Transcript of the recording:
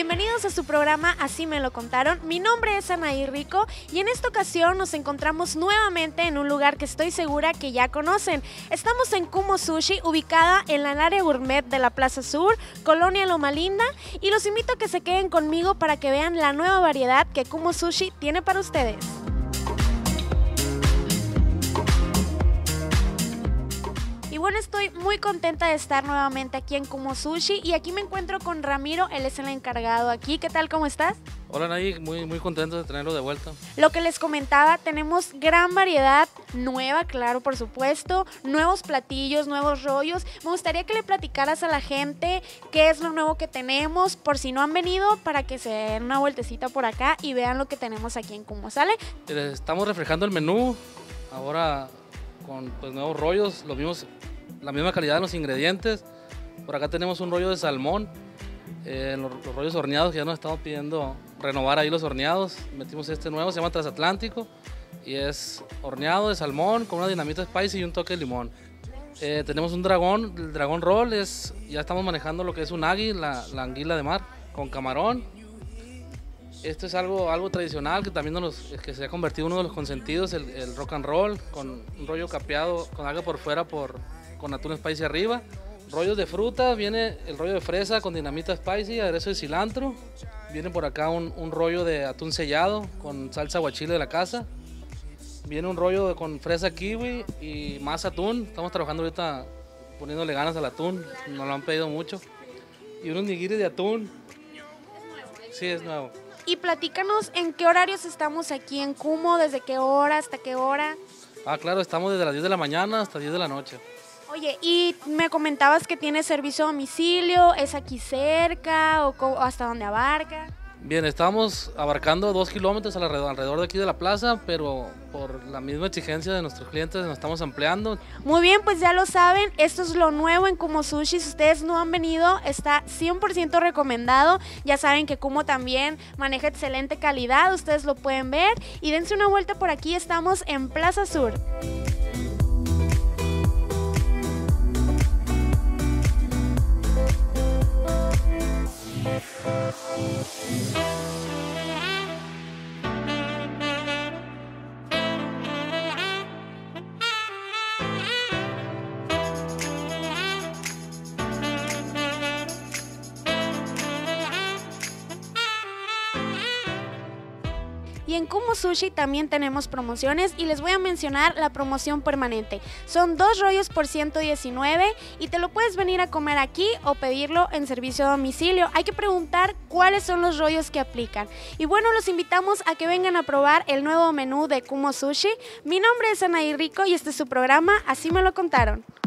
Bienvenidos a su programa Así me lo contaron. Mi nombre es Anaí Rico y en esta ocasión nos encontramos nuevamente en un lugar que estoy segura que ya conocen. Estamos en Kumo Sushi, ubicada en la área gourmet de la Plaza Sur, Colonia Loma Linda, y los invito a que se queden conmigo para que vean la nueva variedad que Kumo Sushi tiene para ustedes. Y bueno, estoy muy contenta de estar nuevamente aquí en Kumo Sushi y aquí me encuentro con Ramiro, él es el encargado aquí. ¿Qué tal? ¿Cómo estás? Hola Nay, muy contento de tenerlo de vuelta. Lo que les comentaba, tenemos gran variedad nueva, claro, por supuesto, nuevos platillos, nuevos rollos. Me gustaría que le platicaras a la gente qué es lo nuevo que tenemos, por si no han venido, para que se den una vueltecita por acá y vean lo que tenemos aquí en Kumo, ¿sale? Estamos refrescando el menú, ahora con nuevos rollos, la misma calidad de los ingredientes. Por acá tenemos un rollo de salmón, los rollos horneados que ya nos estamos pidiendo renovar ahí los horneados. Metimos este nuevo, se llama Transatlántico y es horneado de salmón con una dinamita spicy y un toque de limón. Tenemos un dragón, el dragón roll, ya estamos manejando lo que es un agui, la anguila de mar con camarón. Esto es algo tradicional que también que se ha convertido en uno de los consentidos, el rock and roll, con un rollo capeado con alga por fuera con atún spicy arriba. Rollos de fruta, viene el rollo de fresa con dinamita spicy, aderezo de cilantro. Viene por acá un rollo de atún sellado con salsa aguachile de la casa. Viene un rollo con fresa kiwi y más atún. Estamos trabajando ahorita poniéndole ganas al atún, nos lo han pedido mucho. Y unos nigiris de atún. Sí, es nuevo. Y platícanos en qué horarios estamos aquí en Kumo, desde qué hora hasta qué hora. Claro, estamos desde las 10 de la mañana hasta 10 de la noche. Oye, y me comentabas que tiene servicio a domicilio, ¿es aquí cerca o hasta dónde abarca? Bien, estamos abarcando 2 kilómetros alrededor de aquí de la plaza, pero por la misma exigencia de nuestros clientes nos estamos ampliando. Muy bien, pues ya lo saben, esto es lo nuevo en Kumo Sushi. Si ustedes no han venido, está 100% recomendado. Ya saben que Kumo también maneja excelente calidad, ustedes lo pueden ver. Y dense una vuelta por aquí, estamos en Plaza Sur. Y en Kumo Sushi también tenemos promociones y les voy a mencionar la promoción permanente. Son 2 rollos por 119 y te lo puedes venir a comer aquí o pedirlo en servicio a domicilio. Hay que preguntar cuáles son los rollos que aplican. Y bueno, los invitamos a que vengan a probar el nuevo menú de Kumo Sushi. Mi nombre es Anaí Rico y este es su programa Así me lo contaron.